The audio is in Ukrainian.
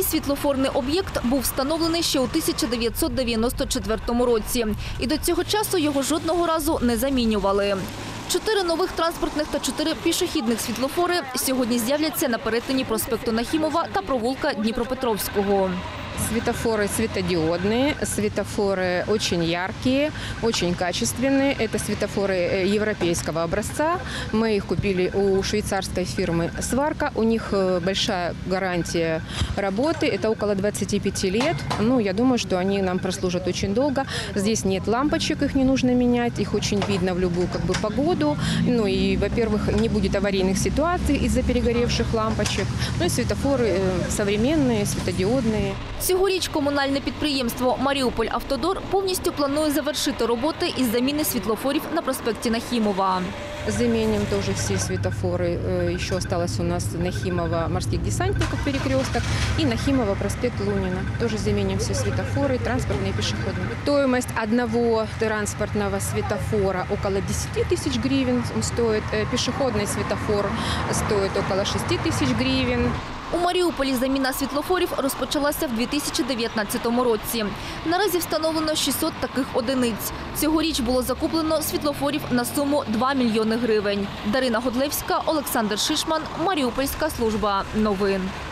світлофорний об'єкт був встановлений ще у 1994 році. І до цього часу його жодного разу не замінювали. 4 нових транспортних та 4 пішохідних світлофори сьогодні з'являться на перетині проспекту Нахімова та провулка Дніпропетровського. Светофоры светодиодные, светофоры очень яркие, очень качественные. Это светофоры европейского образца. Мы их купили у швейцарской фирмы «Сварка». У них большая гарантия работы. Это около 25 лет. Я думаю, что они нам прослужат очень долго. Здесь нет лампочек, их не нужно менять. Их очень видно в любую погоду. И, во-первых, не будет аварийных ситуаций из-за перегоревших лампочек. И светофоры современные, светодиодные. Цьогоріч комунальне підприємство «Маріуполь-Автодор» повністю планує завершити роботи із заміни світлофорів на проспекті Нахімова. Заменим тоже все светофоры. Еще осталось у нас Нахимова морских десантников перекресток и Нахимова проспект Лунина. Тоже заменим все светофоры, транспортные и пешеходные. Стоимость одного транспортного светофора около 10 тысяч гривен стоит. Пешеходный светофор стоит около 6 тысяч гривен. У Маріуполі заміна світлофорів розпочалася в 2019 році. Наразі встановлено 600 таких одиниць. Цьогоріч було закуплено світлофорів на суму 2 мільйони гривень. Дарина Годлевська, Олександр Шишман, Маріупольська служба новин.